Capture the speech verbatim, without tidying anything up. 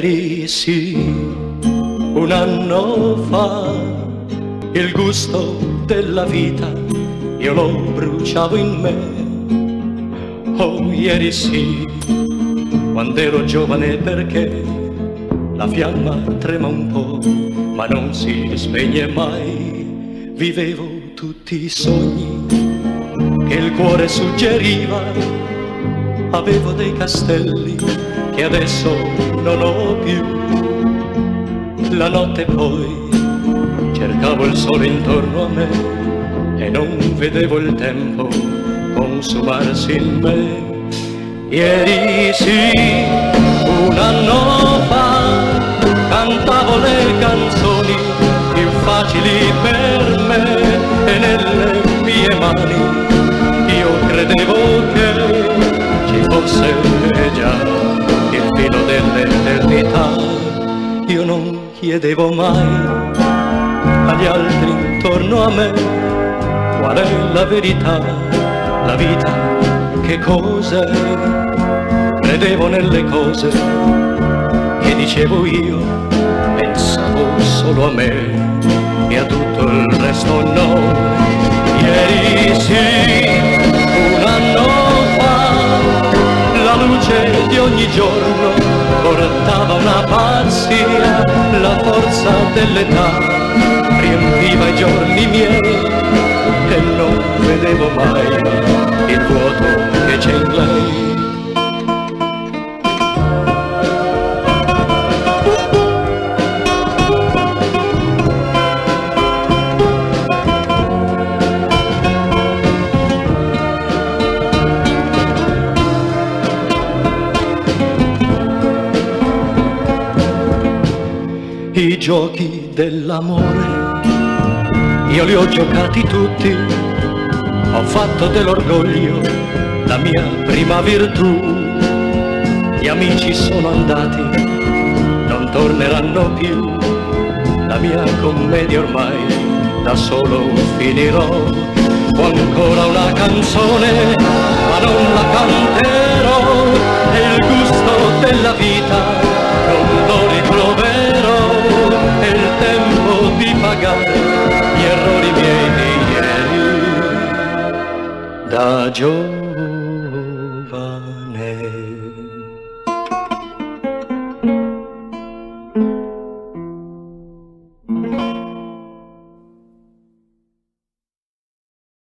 Ieri sì, un anno fa, il gusto della vita io lo bruciavo in me. Oh, ieri sì, quando ero giovane, perché la fiamma trema un po', ma non si spegne mai. Vivevo tutti i sogni che il cuore suggeriva, avevo dei castelli che adesso non ho più. La notte poi cercavo il sole intorno a me e non vedevo il tempo consumarsi in me. Ieri sì, un anno fa, cantavo le canzoni più facili per me e nelle mie mani io credevo che ci fosse già il filo dell'eternità. Io non chiedevo mai agli altri intorno a me qual è la verità, la vita che cos'è. Credevo nelle cose che dicevo io, pensavo solo a me e a tutto il resto no. Ieri sì, un anno fa, la luce di ogni giorno portava una pazzia, la forza dell'età riempiva i giorni miei e non vedevo mai il vuoto che c'è in lei. I giochi dell'amore io li ho giocati tutti, ho fatto dell'orgoglio la mia prima virtù. Gli amici sono andati, non torneranno più, la mia commedia ormai da solo finirò. Ho ancora una canzone ma non la canterò, e il gusto della vita non lo ritroverò, è il tempo di pagare gli errori miei di ieri da giovane.